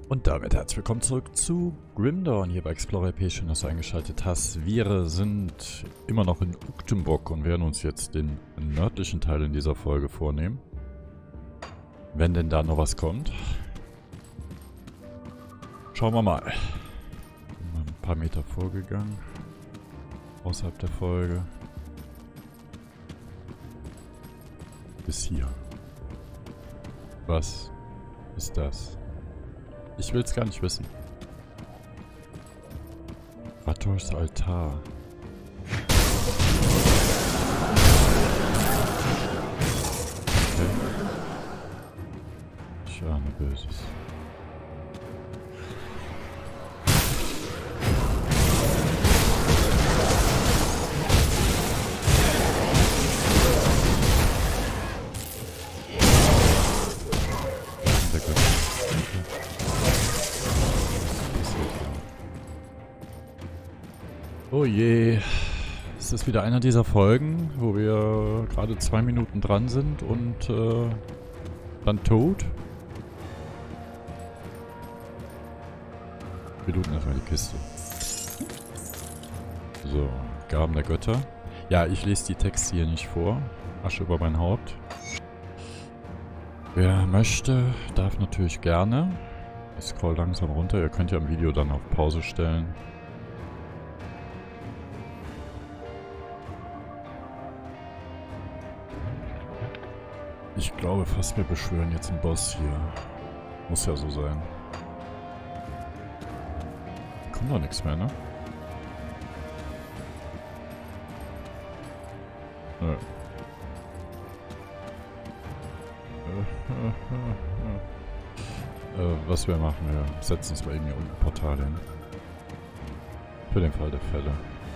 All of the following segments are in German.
Und damit herzlich willkommen zurück zu Grim Dawn hier bei Explorer RP. Schön, dass du eingeschaltet hast. Wir sind immer noch in Uchtenburg und werden uns jetzt den nördlichen Teil in dieser Folge vornehmen. Wenn denn da noch was kommt. Schauen wir mal. Bin mal ein paar Meter vorgegangen. Außerhalb der Folge. Bis hier. Was ist das? Ich will es gar nicht wissen. Rattors Altar. Okay. Ich ahne Böses. Oh je, es ist wieder einer dieser Folgen, wo wir gerade 2 Minuten dran sind und dann tot. Wir looten erstmal die Kiste. So, Gaben der Götter. Ja, ich lese die Texte hier nicht vor. Asche über mein Haupt. Wer möchte, darf natürlich gerne. Ich scroll langsam runter. Ihr könnt ja im Video dann auf Pause stellen. Ich glaube fast, wir beschwören jetzt einen Boss hier. Muss ja so sein. Kommt doch nichts mehr, ne? Nö. Was wir machen, wir setzen uns mal eben hier unten ein Portal hin. Für den Fall der Fälle.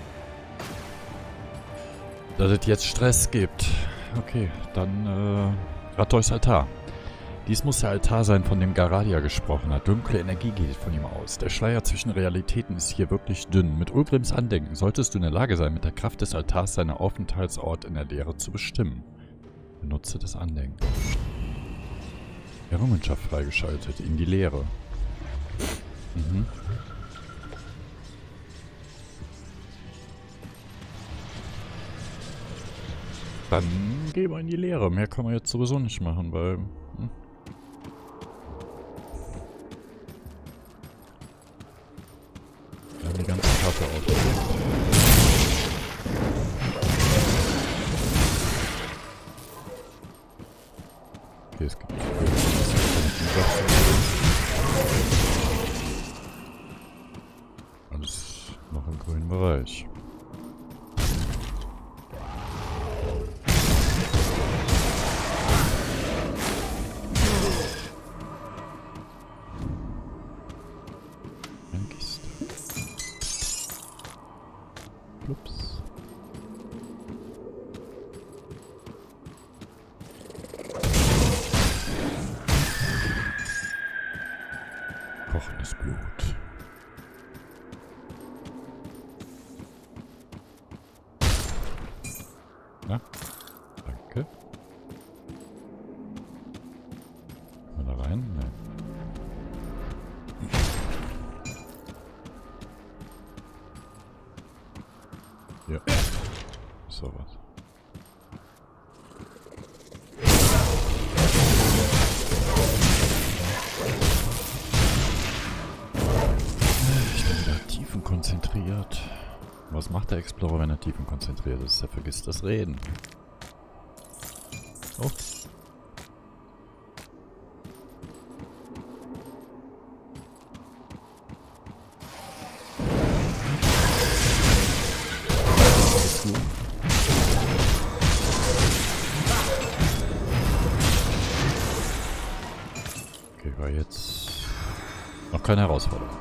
Dass es jetzt Stress gibt. Okay, dann Rattors Altar. Dies muss der Altar sein, von dem Garadia gesprochen hat. Dunkle Energie geht von ihm aus. Der Schleier zwischen Realitäten ist hier wirklich dünn. Mit Ulgrims Andenken solltest du in der Lage sein, mit der Kraft des Altars seinen Aufenthaltsort in der Leere zu bestimmen. Benutze das Andenken. Errungenschaft freigeschaltet. In die Leere. Mhm. Dann gehen wir in die Leere. Mehr kann man jetzt sowieso nicht machen, weil... Wir haben die ganze Karte aufgelegt. Okay, es gibt... Alles noch im grünen Bereich. Ups. Kochendes Blut. Na, danke. Mal da rein? Nein. Ja. So was. Ich bin wieder tiefenkonzentriert. Was macht der Explorer, wenn er tiefenkonzentriert ist? Er vergisst das Reden. Oh. Okay, war jetzt noch keine Herausforderung.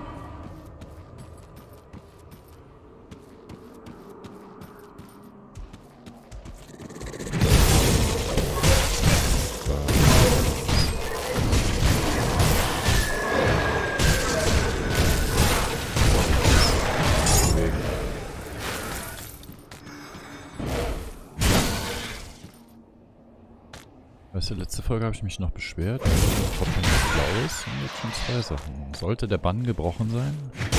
Weißt du, letzte Folge habe ich mich noch beschwert, dass Blaues und jetzt schon 2 Sachen. Sollte der Bann gebrochen sein?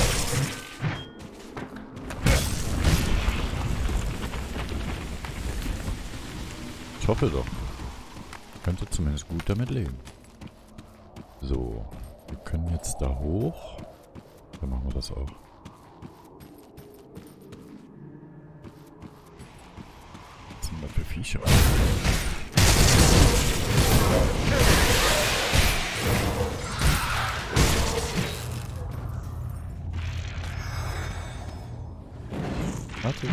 Ich hoffe doch. Ich könnte zumindest gut damit leben. So, wir können jetzt da hoch. Dann machen wir das auch. Was sind da für Viecher? Warte,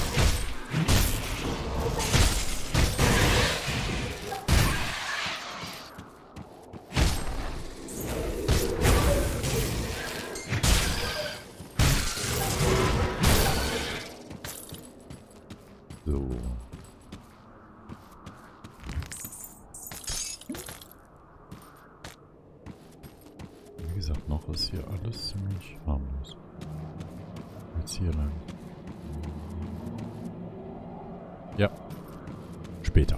so. Wie gesagt, noch ist hier alles ziemlich harmlos. Jetzt hier lang. Ja. Später.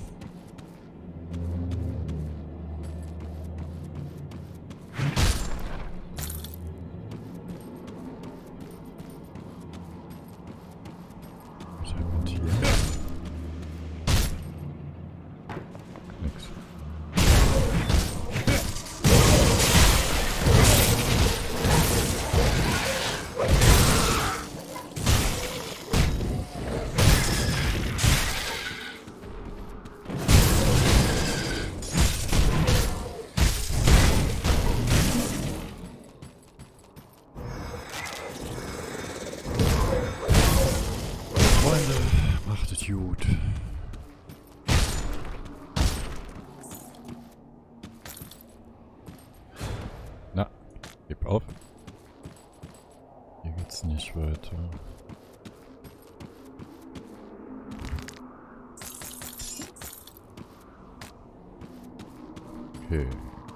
Serpentier. Nix. Freunde, macht es gut. Na, gib auf. Hier geht's nicht weiter. Okay.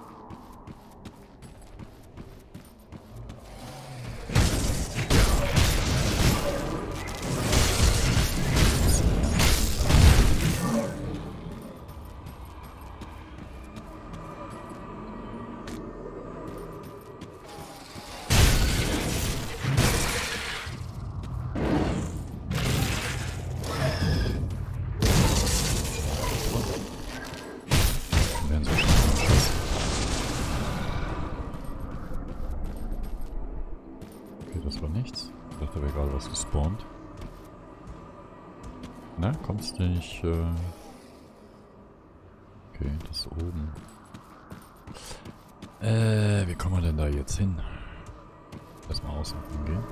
Werden so schnell geschossen. Okay, das war nichts. Ich dachte, da wäre gerade was gespawnt. Na, kommt's nicht? Okay, das oben. Wie kommen wir denn da jetzt hin? Erstmal außen gehen.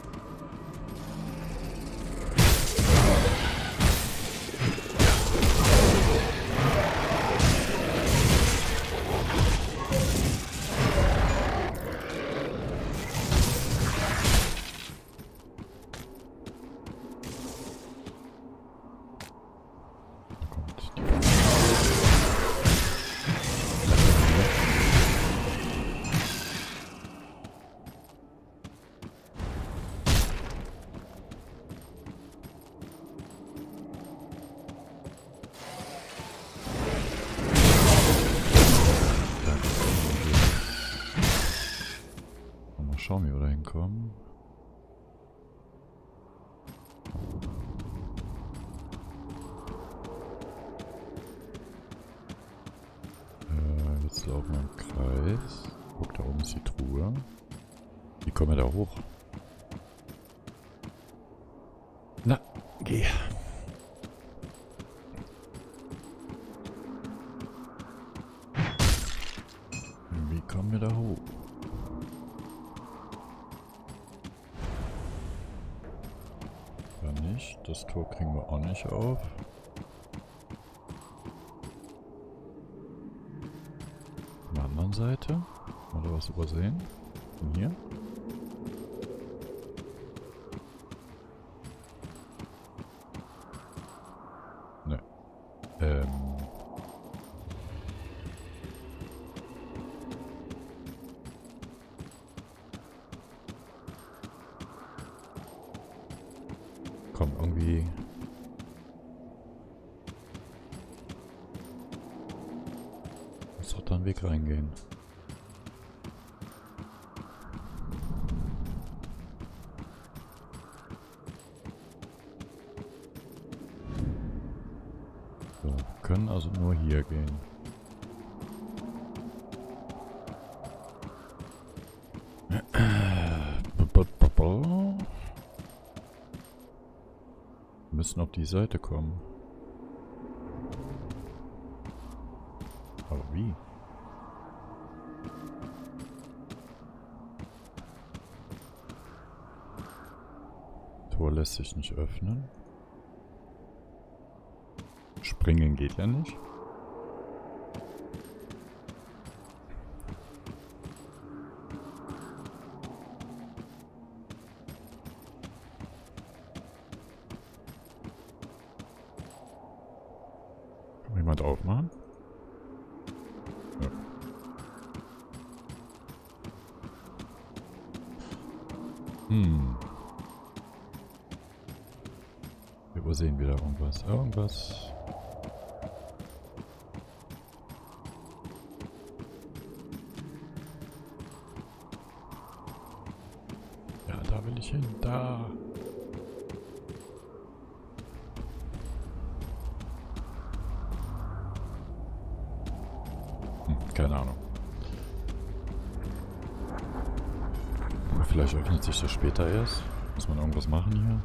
Schauen, wie wir da hinkommen. Jetzt laufen wir im Kreis. Guck, da oben ist die Truhe. Wie kommen wir da hoch? Na, geh. Wie kommen wir da hoch? Nicht. Das Tor kriegen wir auch nicht auf. Von der anderen Seite. Oder was übersehen? Von hier. Ne. Komm, irgendwie... Muss doch da ein Weg reingehen. können also nur hier gehen. Wir müssen auf die Seite kommen. Aber wie? Tor lässt sich nicht öffnen. Springen geht ja nicht. Kann jemand aufmachen? Ja. Wir übersehen wieder irgendwas. Irgendwas. Ja, da will ich hin. Da. Keine Ahnung. Vielleicht öffnet sich das später erst. Muss man irgendwas machen hier?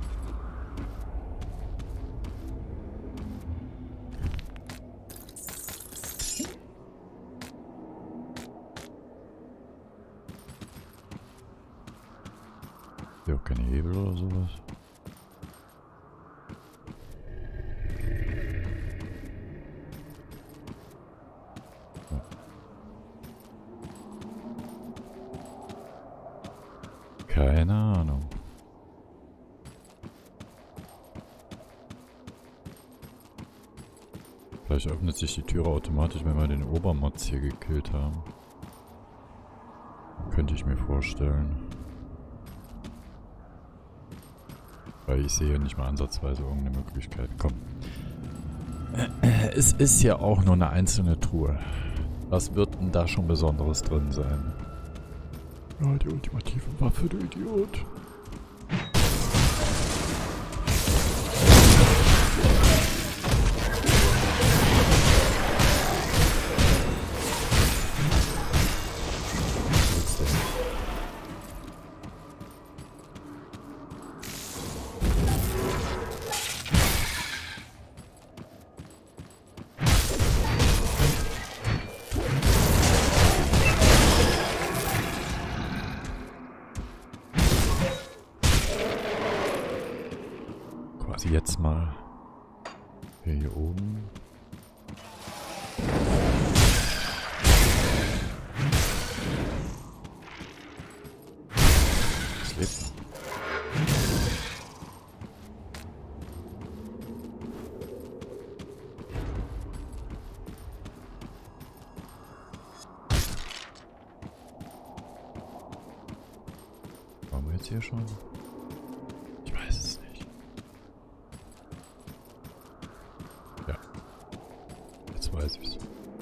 Hier auch keine Hebel oder sowas. Ja. Keine Ahnung. Vielleicht öffnet sich die Türe automatisch, wenn wir den Obermods hier gekillt haben. Könnte ich mir vorstellen. Weil ich sehe nicht mal ansatzweise irgendeine Möglichkeit. Komm. Es ist ja auch nur eine einzelne Truhe. Was wird denn da schon Besonderes drin sein? Ja, die ultimative Waffe, du Idiot. Quasi jetzt mal hier oben. Es lebt noch. Waren wir jetzt hier schon? Ich weiß es nicht. Ja. Jetzt weiß ich's.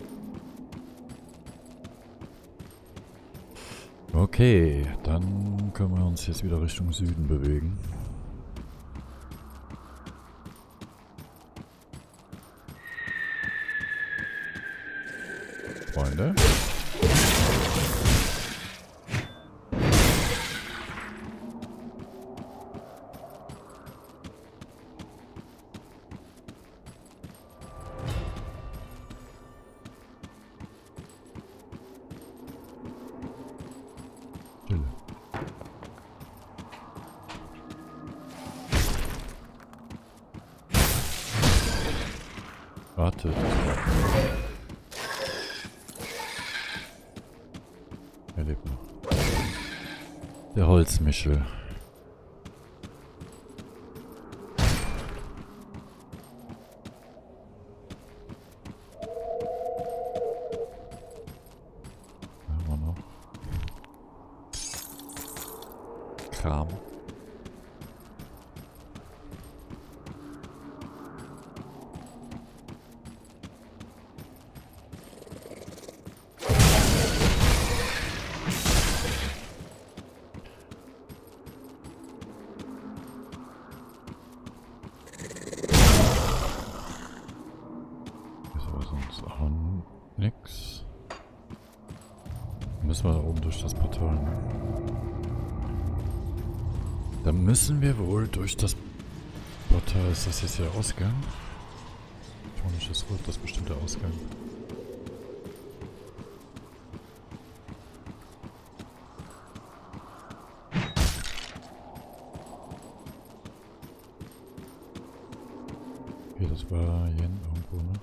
Okay, dann können wir uns jetzt wieder Richtung Süden bewegen. Freunde. Stille. Wartet. Er lebt noch. Der Holzmichel. Da haben wir noch. Kram. Müssen wir da oben durch das Portal, ne? Da müssen wir wohl durch das Portal. Ist das jetzt der Ausgang? Tonisches Rot, das ist bestimmt der Ausgang. Okay, das war hier irgendwo, ne?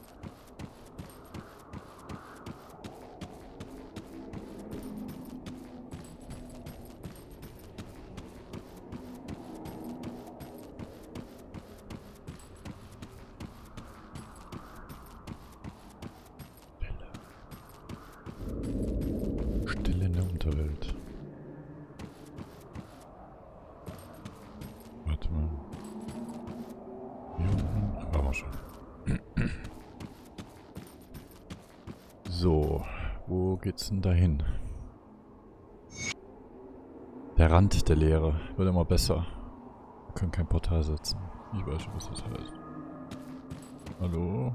Stille in der Unterwelt. Warte mal. Hier unten. Ah, waren wir schon. So, wo geht's denn dahin? Der Rand der Leere wird immer besser. Wir können kein Portal setzen. Ich weiß schon, was das heißt. Hallo?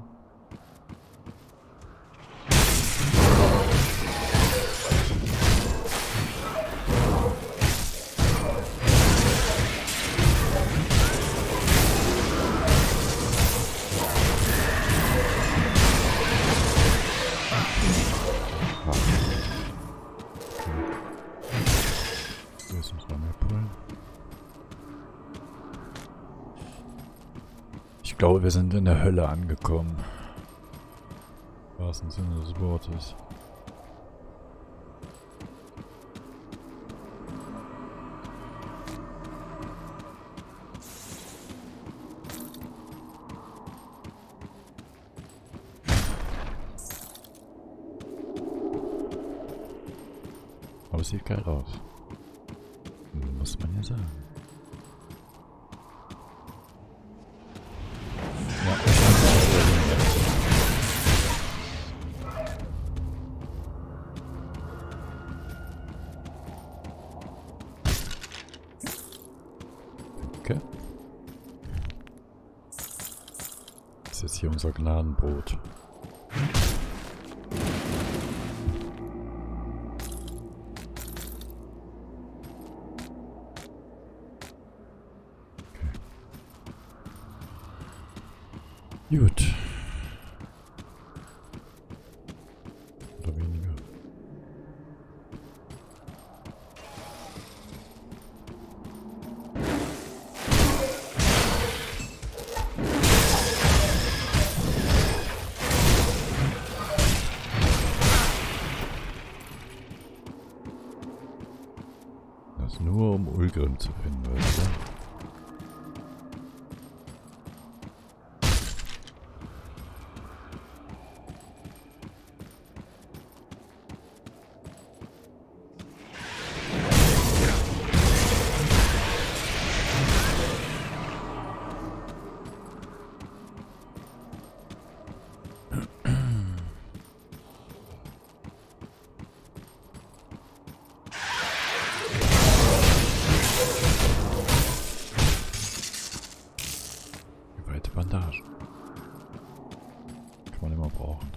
Ich glaube, wir sind in der Hölle angekommen. Im wahrsten Sinne des Wortes. Aber es sieht geil aus. Muss man ja sagen. Okay. Das ist jetzt hier unser Gnadenbrot. Gut. Oder weniger. Das nur um Ulgrim zu finden, weißt du? Bandage. Kann man immer brauchen.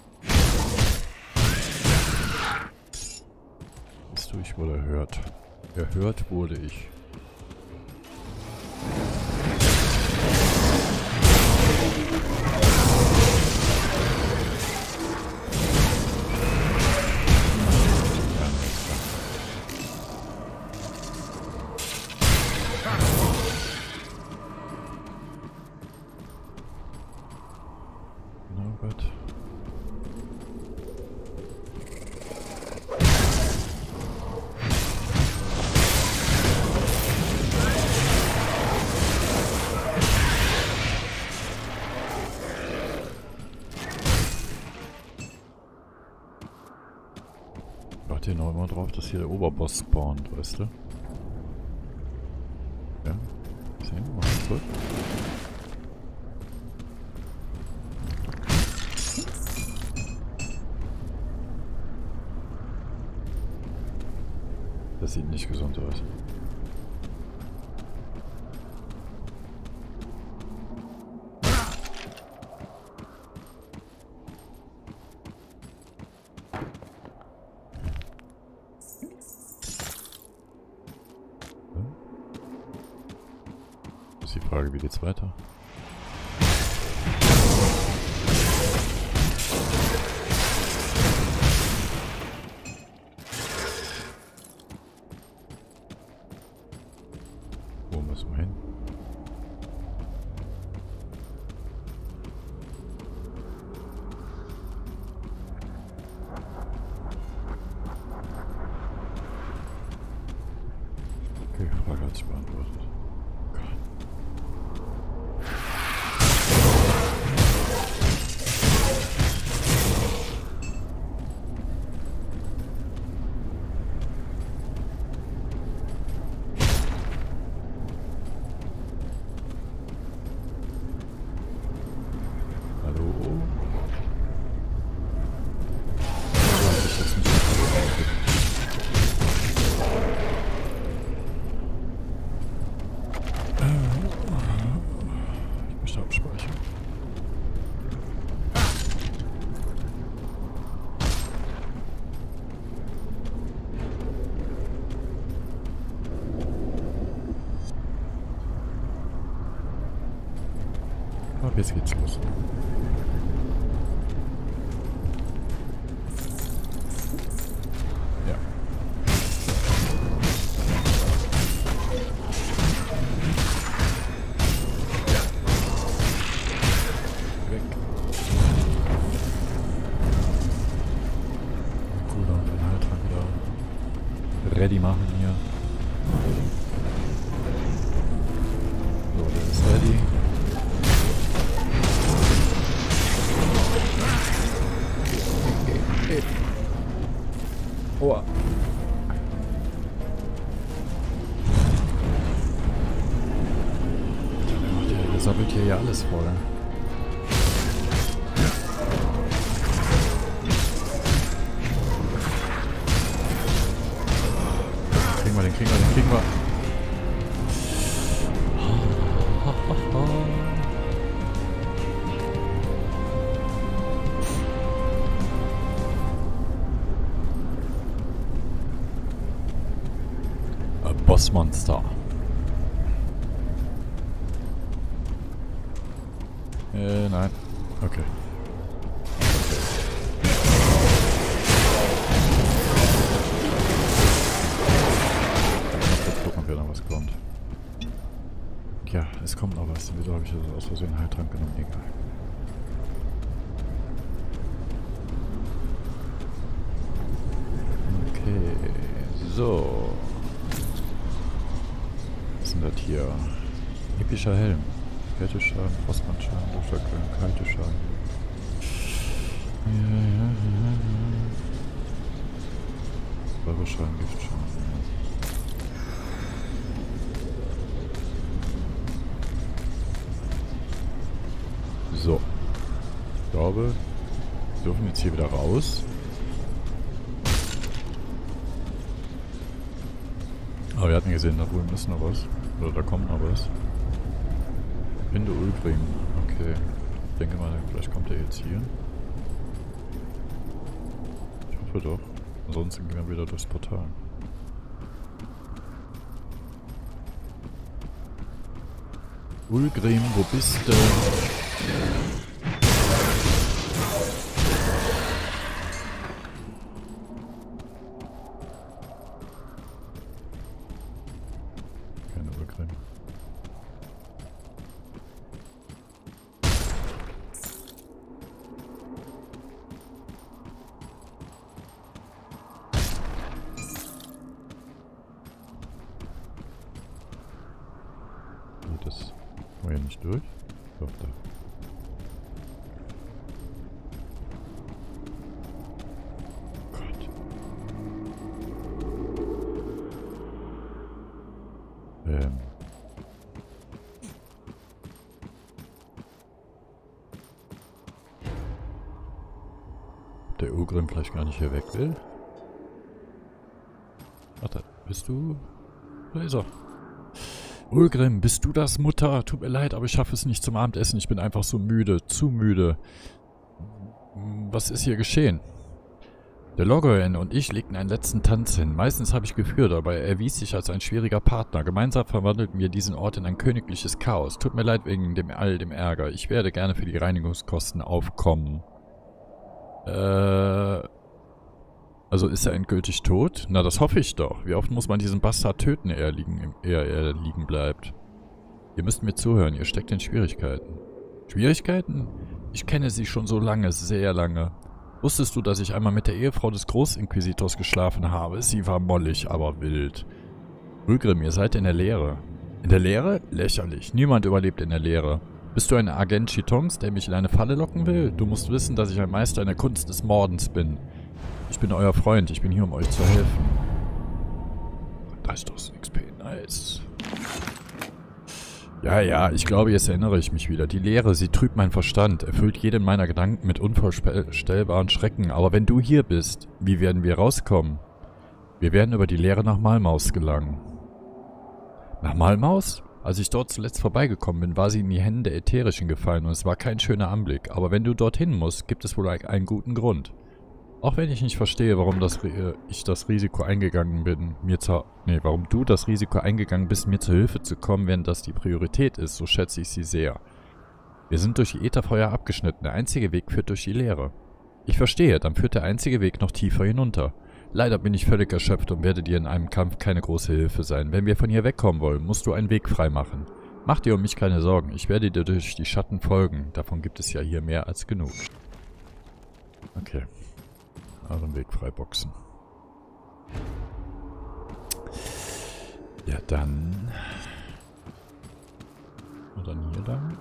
Bist du, ich wurde erhört. Erhört wurde ich. Gott. Ich warte hier noch immer drauf, dass hier der Oberboss spawnt, weißt du? Ja, sehen wir mal zurück. Das sieht nicht gesund aus. Ist die Frage, wie geht's weiter? Wo müssen wir hin? Okay, Frage hat sich beantwortet. Jetzt geht's los. Ja. Weg. Cooldown für den Heiltrank wieder ready machen hier. So, der ist ready. Aua. Der sammelt hier ja alles voll. Den kriegen wir. Bossmonster. Nein. Okay. Jetzt gucken, ob hier noch was kommt. Ja, es kommt noch was. Wieso habe ich das aus Versehen Heiltrank genommen? Egal. Okay. So. Das hier. Epischer Helm. Kälteschaden, Frostbandschaden, Luftverkühlung, Kälteschaden. Säureschaden, Giftschaden. So. Ich glaube, wir dürfen jetzt hier wieder raus. Aber wir hatten gesehen, da oben ist noch was. Oder da kommt noch was. Finde Ulgrim. Okay. Ich denke mal, vielleicht kommt er jetzt hier. Ich hoffe doch. Ansonsten gehen wir wieder durchs Portal. Ulgrim, wo bist du? Das war ja nicht durch. Doch, da. Gott. Ob der Ulgrim vielleicht gar nicht hier weg will? Warte, bist du? Da ist er. Ulgrim, bist du das, Mutter? Tut mir leid, aber ich schaffe es nicht zum Abendessen. Ich bin einfach so müde. Zu müde. Was ist hier geschehen? Der Loggoen und ich legten einen letzten Tanz hin. Meistens habe ich geführt, aber er erwies sich als ein schwieriger Partner. Gemeinsam verwandelten wir diesen Ort in ein königliches Chaos. Tut mir leid wegen dem Ärger. Ich werde gerne für die Reinigungskosten aufkommen. Also ist er endgültig tot? Na, das hoffe ich doch. Wie oft muss man diesen Bastard töten, ehe er liegen bleibt? Ihr müsst mir zuhören, ihr steckt in Schwierigkeiten. Schwierigkeiten? Ich kenne sie schon so lange, sehr lange. Wusstest du, dass ich einmal mit der Ehefrau des Großinquisitors geschlafen habe? Sie war mollig, aber wild. Rügrim, ihr seid in der Leere. In der Leere? Lächerlich. Niemand überlebt in der Leere. Bist du ein Agent Chitons, der mich in eine Falle locken will? Du musst wissen, dass ich ein Meister in der Kunst des Mordens bin. Ich bin euer Freund. Ich bin hier, um euch zu helfen. 30.000 XP. Nice. Ja, ich glaube, jetzt erinnere ich mich wieder. Die Leere, sie trübt meinen Verstand, erfüllt jeden meiner Gedanken mit unvorstellbaren Schrecken. Aber wenn du hier bist, wie werden wir rauskommen? Wir werden über die Leere nach Malmaus gelangen. Nach Malmaus? Als ich dort zuletzt vorbeigekommen bin, war sie in die Hände der Ätherischen gefallen und es war kein schöner Anblick. Aber wenn du dorthin musst, gibt es wohl einen guten Grund. Auch wenn ich nicht verstehe, warum ich das Risiko eingegangen bin, warum du das Risiko eingegangen bist, mir zur Hilfe zu kommen, wenn das die Priorität ist, so schätze ich sie sehr. Wir sind durch die Ätherfeuer abgeschnitten, der einzige Weg führt durch die Leere. Ich verstehe, dann führt der einzige Weg noch tiefer hinunter. Leider bin ich völlig erschöpft und werde dir in einem Kampf keine große Hilfe sein. Wenn wir von hier wegkommen wollen, musst du einen Weg freimachen. Mach dir um mich keine Sorgen, ich werde dir durch die Schatten folgen, davon gibt es ja hier mehr als genug. Okay. Also einen Weg freiboxen. Ja, dann. Und dann hier lang.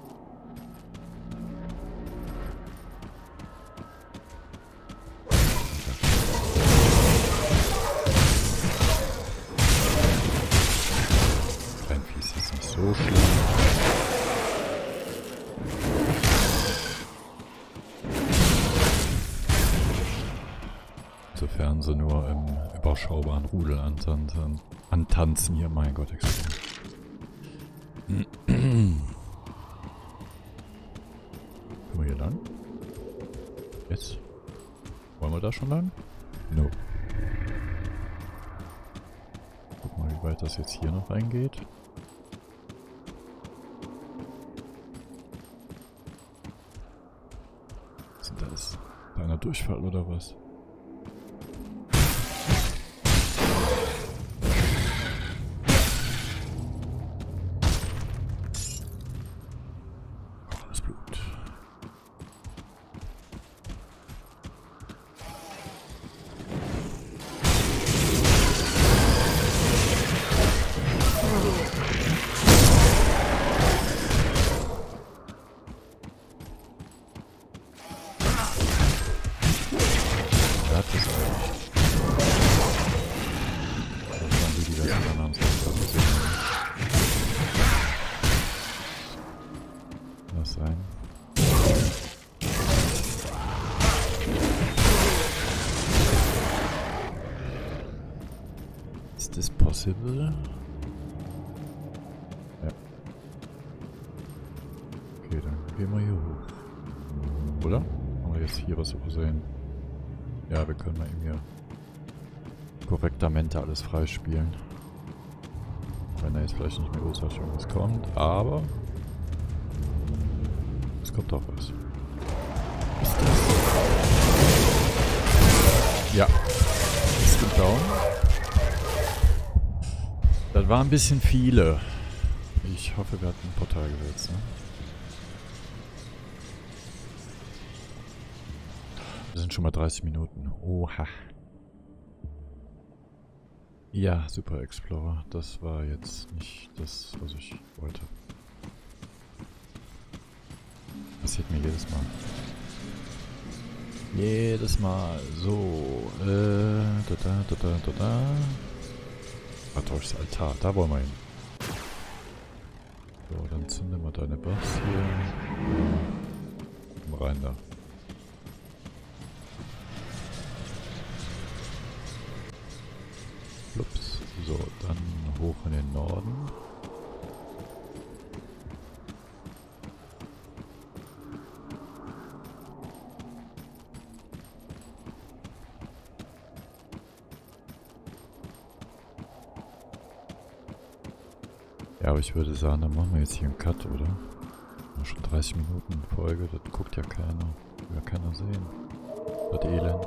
Klein Vieh ist jetzt nicht so schlimm. Sofern sie nur im überschaubaren Rudel antanzen hier, mein Gott. Können wir hier lang? Jetzt? Wollen wir da schon lang? No. Guck mal, wie weit das jetzt hier noch reingeht. Sind das kleiner Durchfall oder was? Sein. Is this possible? Ja. Okay, dann gehen wir hier hoch. Oder? Haben wir jetzt hier was übersehen? Ja, wir können mal eben hier korrektamente alles freispielen. Wenn da jetzt vielleicht nicht mehr großartig irgendwas kommt, aber es kommt doch was. Was ist das? Ja. Ist down. Das waren ein bisschen viele. Ich hoffe, wir hatten ein Portal gewählt, ne? Wir sind schon mal 30 Minuten. Oha. Ja, Super Explorer. Das war jetzt nicht das, was ich wollte. Passiert mir jedes Mal. Jedes Mal. So. Ratauschs Altar. Da wollen wir hin. So, dann zünden wir deine Buffs hier. Komm rein da. Ups. So, dann hoch in den Norden. Ja, aber ich würde sagen, dann machen wir jetzt hier einen Cut, oder? Schon 30 Minuten Folge, das guckt ja keiner. Will ja keiner sehen. Das Elend.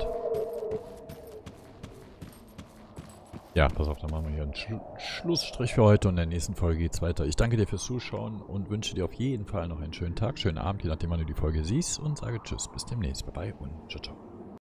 Ja, pass auf, dann machen wir hier einen Schlussstrich für heute und in der nächsten Folge geht's weiter. Ich danke dir fürs Zuschauen und wünsche dir auf jeden Fall noch einen schönen Tag, schönen Abend, je nachdem wann du die Folge siehst und sage Tschüss, bis demnächst, bye bye und ciao, ciao.